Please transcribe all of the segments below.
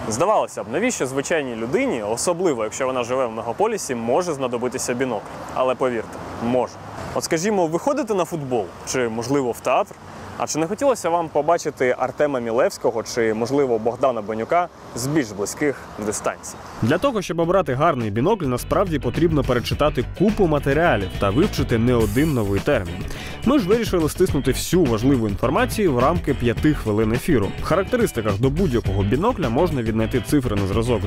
Здавалося б, навіщо звичайній людині, особливо якщо вона живе в мегаполісі, може знадобитися бінокль? Але повірте, може. От скажімо, ви ходите на футбол, чи, можливо, в театр? А чи не хотілося вам побачити Артема Мілевського чи, можливо, Богдана Бенюка з більш близьких дистанцій? Для того, щоб обрати гарний бінокль, насправді потрібно перечитати купу матеріалів та вивчити не один новий термін. Ми ж вирішили стиснути всю важливу інформацію в рамки 5 хвилин ефіру. В характеристиках до будь-якого бінокля можна віднайти цифри на зразок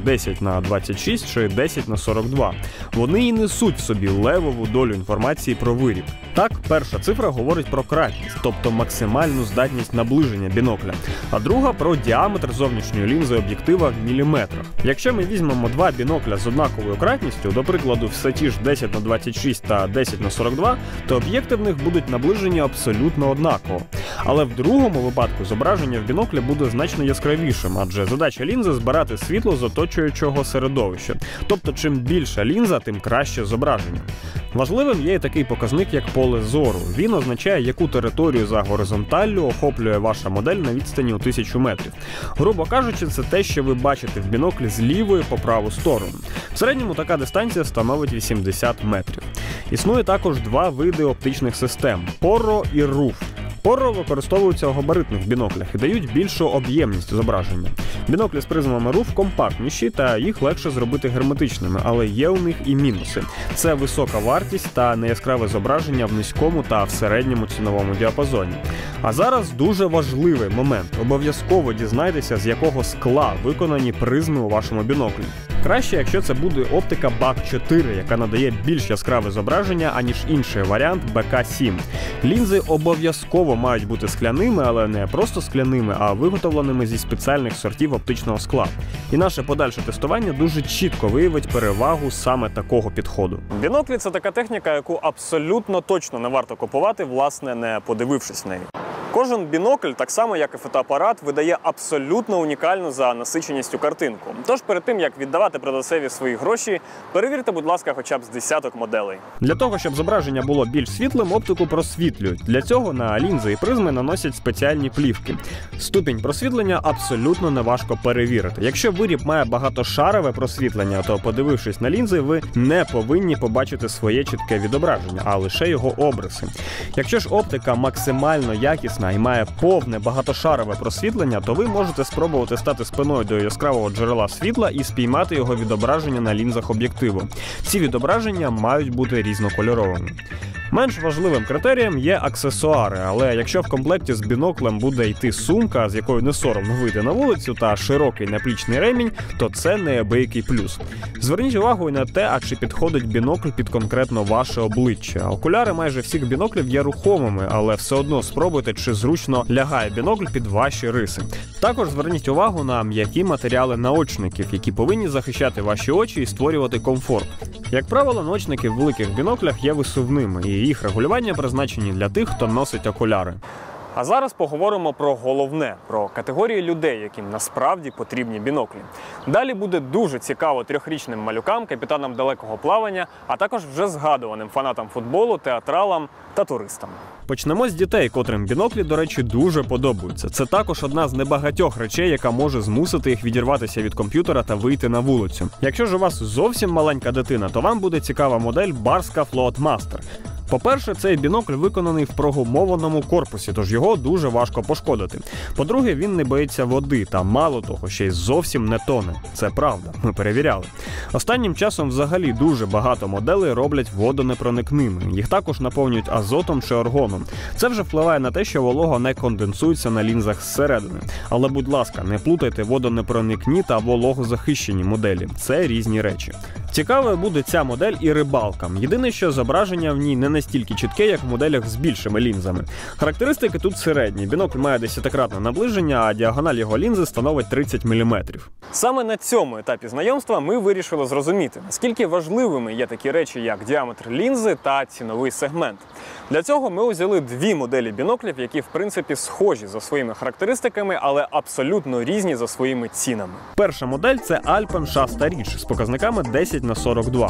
10х26 чи 10х42. Вони і несуть в собі левову долю інформації про виріб. Так, перша цифра говорить про кратність, тобто максимальну здатність наближення бінокля, а друга про діаметр зовнішньої лінзи об'єктива в міліметрах. Якщо ми візьмемо два бінокля з однаковою кратністю, до прикладу, все ті ж 10х26 та 10х42, то об'єкти в них будуть наближені абсолютно однаково. Але в другому випадку зображення в біноклі буде значно яскравішим, адже задача лінзи – збирати світло з оточуючого середовища. Тобто, чим більша лінза, тим краще зображення. Важливим є і такий показник, як поле зору. Він означає, яку територію за горизонталлю охоплює ваша модель на відстані у 1000 метрів. Грубо кажучи, це те, що ви бачите в біноклі з лівої по праву сторону. В середньому така дистанція становить 80 метрів. Існує також два види оптичних систем – PORRO і RUF. PORRO використовуються у габаритних біноклях і дають більшу об'ємність зображення. Біноклі з призмами RUF компактніші та їх легше зробити герметичними, але є у них і мінуси. Це висока вартість та неяскраве зображення в низькому та в середньому ціновому діапазоні. А зараз дуже важливий момент. Обов'язково дізнайтеся, з якого скла виконані призми у вашому біноклі. Краще, якщо це буде оптика BAK4, яка надає більш яскраве зображення, аніж інший варіант BK7. Лінзи обов'язково мають бути скляними, але не просто скляними, а виготовленими зі спеціальних сортів оптичного скла. І наше подальше тестування дуже чітко виявить перевагу саме такого підходу. Біноклі – це така техніка, яку абсолютно точно не варто купувати, власне, не подивившись в неї. Кожен бінокль, так само як і фотоапарат, видає абсолютно унікальну за насиченістю картинку. Тож перед тим, як віддавати продавцеві свої гроші, перевірте, будь ласка, хоча б з десяток моделей. Для того, щоб зображення було більш світлим, оптику просвітлюють. Для цього на лінзи і призми наносять спеціальні плівки. Ступінь просвітлення абсолютно неважко перевірити. Якщо виріб має багатошарове просвітлення, то, подивившись на лінзи, ви не повинні побачити своє чітке відображення, а лише його обриси. Якщо ж оптика максимально якісна і має повне багатошарове просвітлення, то ви можете спробувати стати спиною до яскравого джерела світла і спіймати його відображення на лінзах об'єктиву. Ці відображення мають бути різнокольоровими. Менш важливим критерієм є аксесуари, але якщо в комплекті з біноклем буде йти сумка, з якою не соромно вийти на вулицю, та широкий наплічний ремінь, то це неабиякий плюс. Зверніть увагу і на те, а чи підходить бінокль під конкретно ваше обличчя. Окуляри майже всіх біноклів є рухомими, але все одно спробуйте, чи зручно лягає бінокль під ваші риси. Також зверніть увагу на м'які матеріали наочників, які повинні захищати ваші очі і створювати комфорт. Як правило, наочники в великих біноклях є висувними, і їх регулювання призначені для тих, хто носить окуляри. А зараз поговоримо про головне, про категорії людей, яким насправді потрібні біноклі. Далі буде дуже цікаво трьохрічним малюкам, капітанам далекого плавання, а також вже згадуваним фанатам футболу, театралам та туристам. Почнемо з дітей, котрим біноклі, до речі, дуже подобаються. Це також одна з небагатьох речей, яка може змусити їх відірватися від комп'ютера та вийти на вулицю. Якщо ж у вас зовсім маленька дитина, то вам буде цікава модель Barska Float Master. По-перше, цей бінокль виконаний в прогумованому корпусі, тож його дуже важко пошкодити. По-друге, він не боїться води та, мало того, ще й зовсім не тоне. Це правда, ми перевіряли. Останнім часом взагалі дуже багато моделей роблять водонепроникними. Їх також наповнюють азотом чи аргоном. Це вже впливає на те, що волога не конденсується на лінзах зсередини. Але, будь ласка, не плутайте водонепроникні та вологозахищені моделі. Це різні речі. Цікавою буде ця модель і рибалкам. Єдине, що зображення в ній не настільки чітке, як в моделях з більшими лінзами. Характеристики тут середні. Бінокль має 10-кратне наближення, а діагональ його лінзи становить 30 мм. Саме на цьому етапі знайомства ми вирішили зрозуміти, наскільки важливими є такі речі, як діаметр лінзи та ціновий сегмент. Для цього ми узяли дві моделі біноклів, які в принципі схожі за своїми характеристиками, але абсолютно різні за своїми цінами. Перша модель – це Alpen Shasta Ridge з показниками 10х42.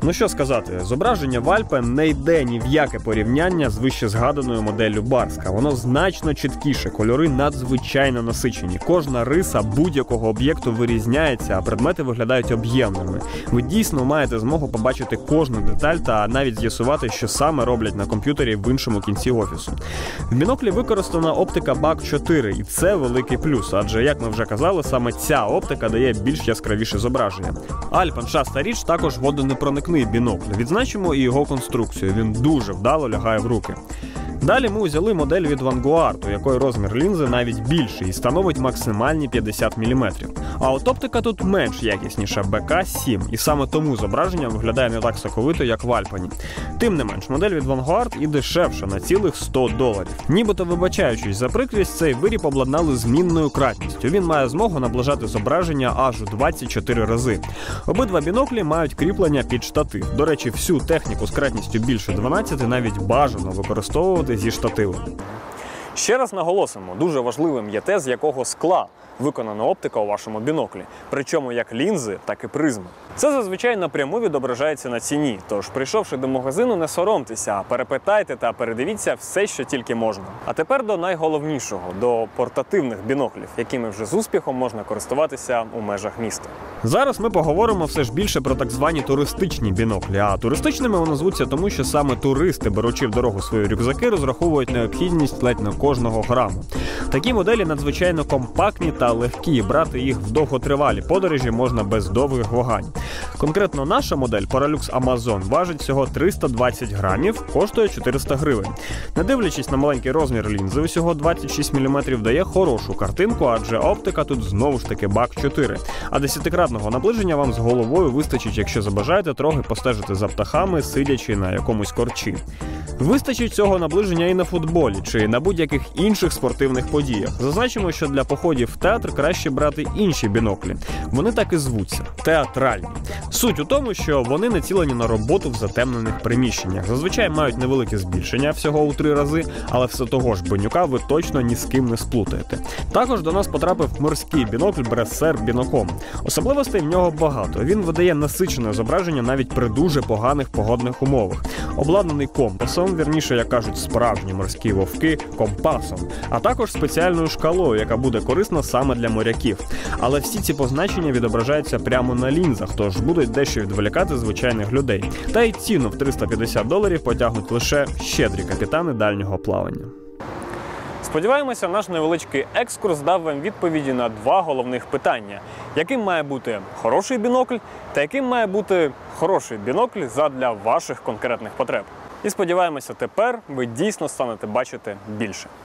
Ну що сказати, зображення в Альпе не йде ні в яке порівняння з вище згаданою моделлю Барська. Воно значно чіткіше, кольори надзвичайно насичені. Кожна риса будь-якого об'єкту вирізняється, а предмети виглядають об'ємними. Ви дійсно маєте змогу побачити кожну деталь та навіть з'ясувати, що саме роблять на комп'ютері в іншому кінці офісу. В біноклі використана оптика BAK 4, і це великий плюс, адже, як ми вже казали, саме ця оптика дає більш яскравіше зображення. Альпен-шаста річ також водонепроникний бінокль. Відзначимо і його конструкцію, він дуже вдало лягає в руки. Далі ми узяли модель від Vanguard, у якої розмір лінзи навіть більший і становить максимальні 50 мм. А от оптика тут менш якісніша, BK7, і саме тому зображення виглядає не так соковито, як в Альпені. Тим не менш, модель від Vanguard і дешевша на цілих $100. Нібито вибачаючись за прикрість, цей виріб обладнали змінною кратністю. Він має змогу наближати зображення аж у 24 рази. Обидва біноклі мають кріплення під штатив. До речі, всю техніку з кратністю більше 12 навіть бажано використовувати зі штативом. Ще раз наголосимо, дуже важливим є те, з якого скла виконана оптика у вашому біноклі. Причому як лінзи, так і призми. Це зазвичай напряму відображається на ціні, тож прийшовши до магазину, не соромтеся, а перепитайте та передивіться все, що тільки можна. А тепер до найголовнішого, до портативних біноклів, якими вже з успіхом можна користуватися у межах міста. Зараз ми поговоримо все ж більше про так звані туристичні біноклі, а туристичними вони звуться тому, що саме туристи, беручи в дорогу свої рюкзаки, розраховують необхідність ледь на кожного граму. Такі моделі надзвичайно компактні та легкі, брати їх в довготривалі подорожі можна без довгих вагань. Конкретно наша модель Paralux Amazon важить всього 320 грамів, коштує 400 гривень. Не дивлячись на маленький розмір лінзи, усього 26 мм дає хорошу картинку, адже оптика тут знову ж таки BAK 4. А 10-кратного наближення вам з головою вистачить, якщо забажаєте трохи постежити за птахами, сидячи на якомусь корчі. Вистачить цього наближення і на футболі, чи на будь-яких інших спортивних подіях. Зазначимо, що для походів в театр краще брати інші біноклі. Вони так і звуться – театральні. Суть у тому, що вони націлені на роботу в затемнених приміщеннях. Зазвичай мають невелике збільшення, всього у 3 рази, але все того ж бенюка ви точно ні з ким не сплутаєте. Також до нас потрапив морський бінокль Bresser Binocom. Особливостей в нього багато. Він видає насичене зображення навіть при дуже поганих погодних умовах. Обладнаний компасом, вірніше, як кажуть справжні морські вовки, компасом, а також спеціальною шкалою, яка буде корисна саме для моряків. Але всі ці позначення відображаються прямо на лінзах, тож будуть дещо відволікати звичайних людей. Та й ціну в $350 потягнуть лише щедрі капітани дальнього плавання. Сподіваємося, наш невеличкий екскурс дав вам відповіді на 2 головних питання. Яким має бути хороший бінокль та яким має бути хороший бінокль задля ваших конкретних потреб. І сподіваємося, тепер ви дійсно станете бачити більше.